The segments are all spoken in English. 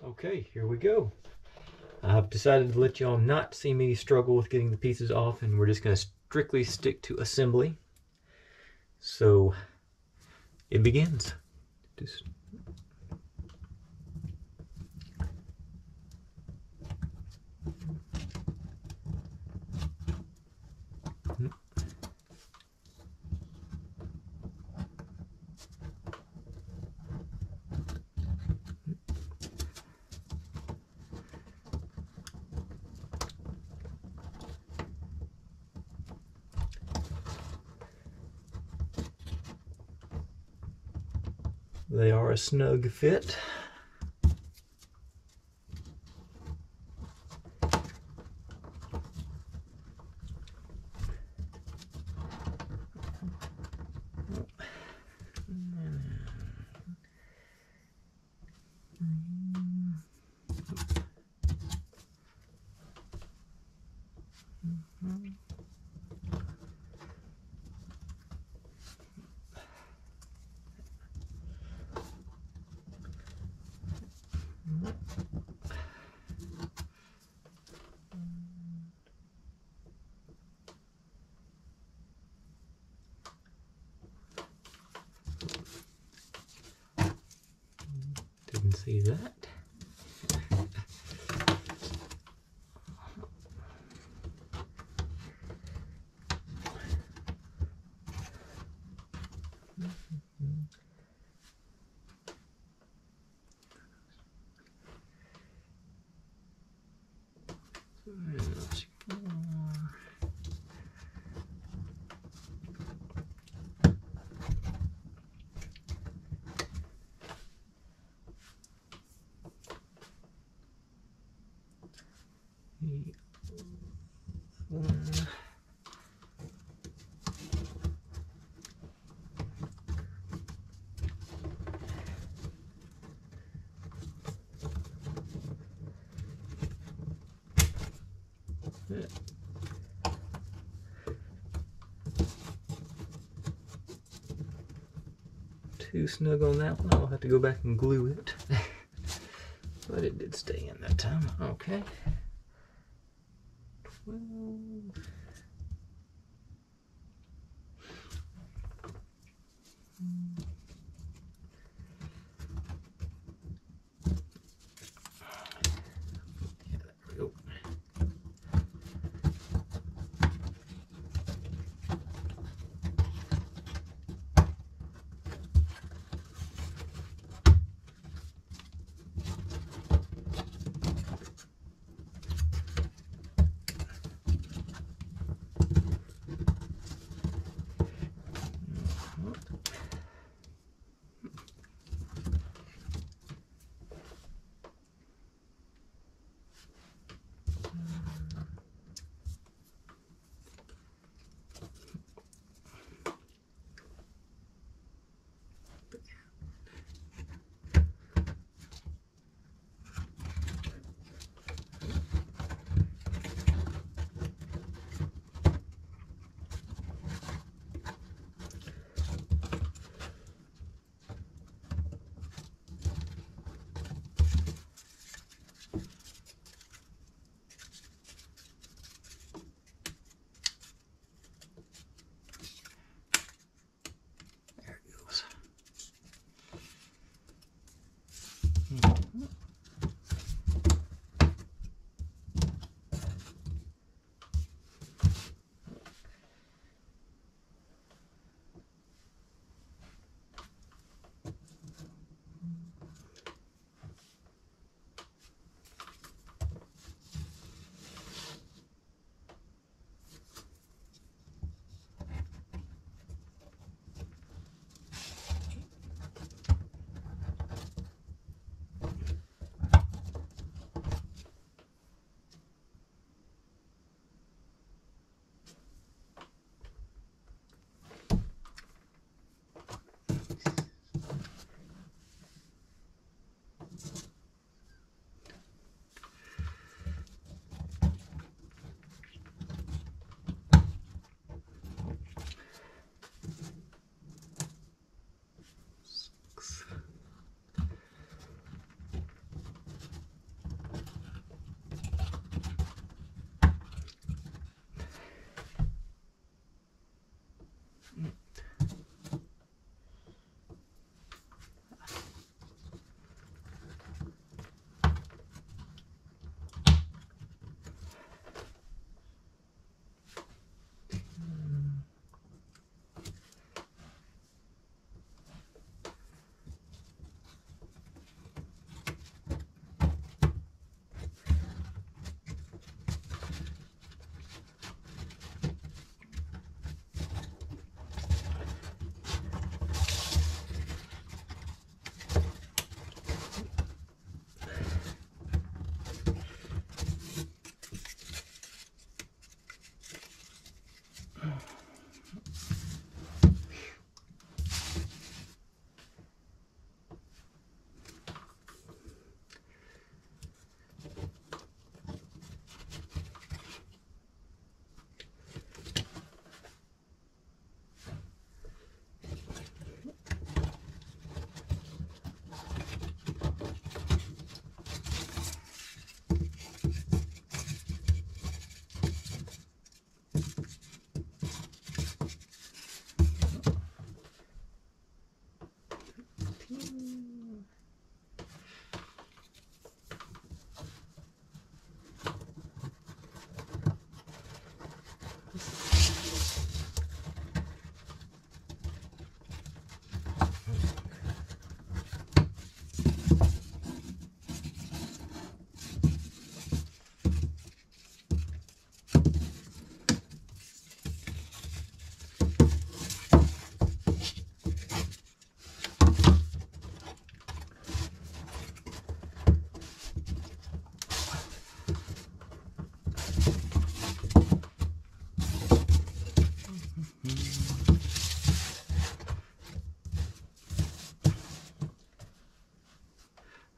Okay, here we go. I've decided to let y'all not see me struggle with getting the pieces off, and we're just going to strictly stick to assembly. So it begins. Just they are a snug fit. Didn't see that. Too snug on that one. I'll have to go back and glue it. But it did stay in that time. Okay. 12. Yeah, there we go.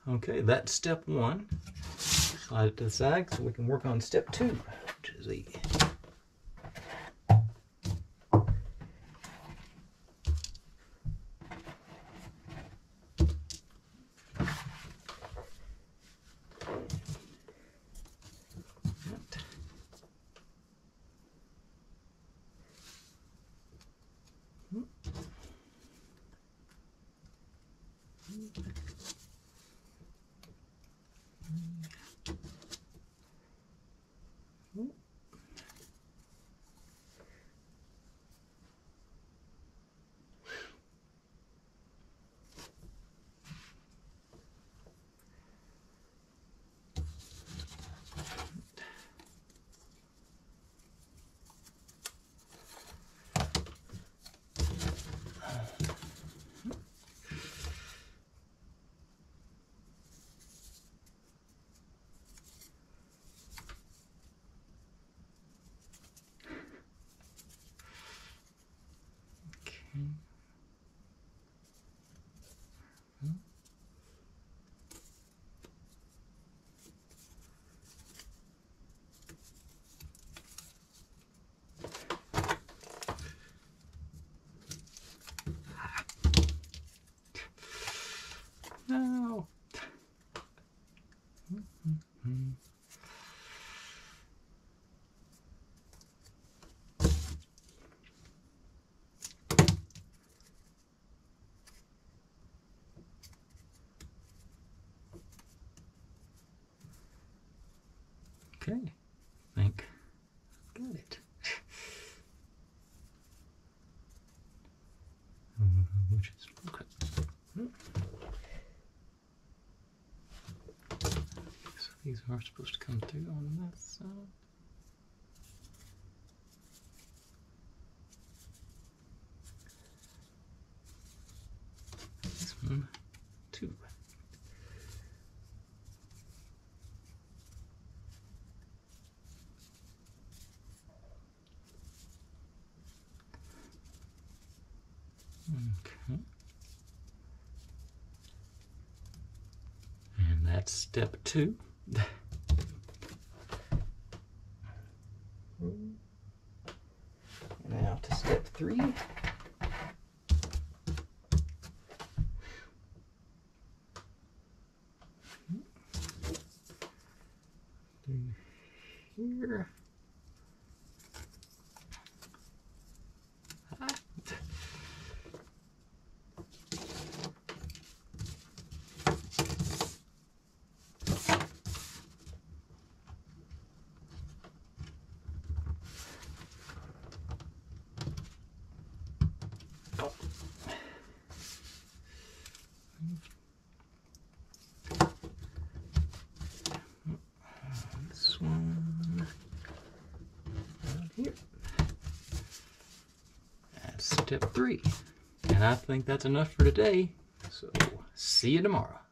Okay, that's step 1. Slide it to the side so we can work on step 2, which is the no. Okay, I think I've got it. Which is okay. So these are supposed to come through on that side. This one, too. Okay. And that's step 2. Now to step 3. Here. This one right here. That's step 3. And I think that's enough for today. So see you tomorrow.